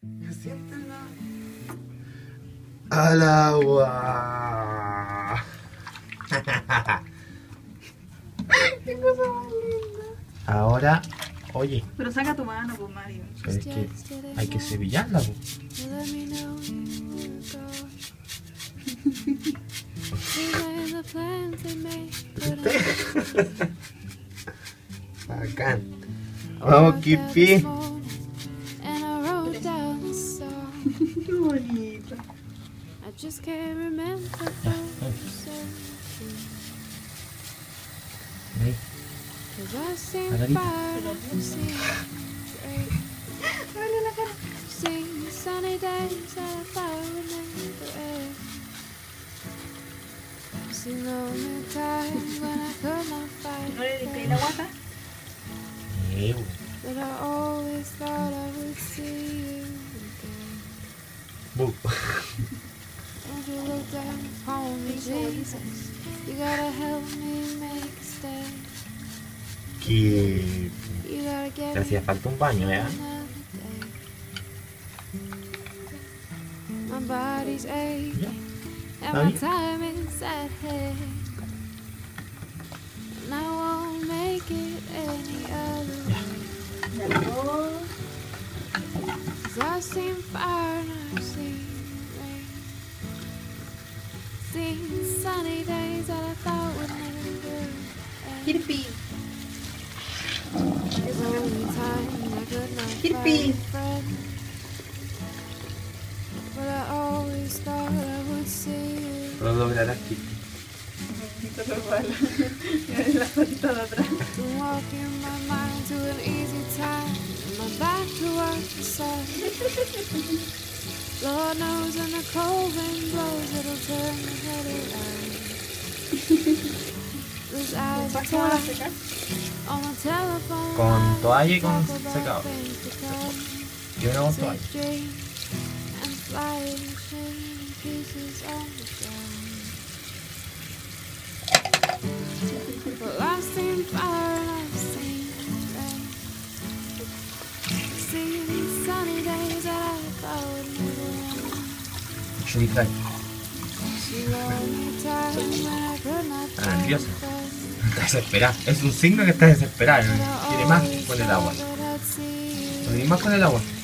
Siéntela. Al agua. Qué cosa más linda. Ahora, oye. Pero saca tu mano, pues, Mario. Pero es que hay que cepillarla, po. Bacán. Vamos, Kipi. Qué bonito. Ahí. La carita. Dale la cara. ¿No le limpié la guata? Bu. Que te hacía falta un baño, ¿eh? Ya. ¿Está bien? Kirpi. Kirpi. Lo lograrás, Kipi. Solo bala. Mira la patita de atrás. Lord knows when the cold wind blows, it'll turn your head around. Those eyes are ¿Cómo la secas? on the telephone. Con toalla y con secador. Yo no con toalla. And flying in pieces on the ground. Well, I've seen fire and I've seen rain. Seen sunny days that I thought would never end. Shurikai. She loved me time when I could not Ah, find nerviosa. a friend. Está desesperada. Es un signo que está desesperada. Quiere más con el agua. But I'd see you Quiere más con el agua.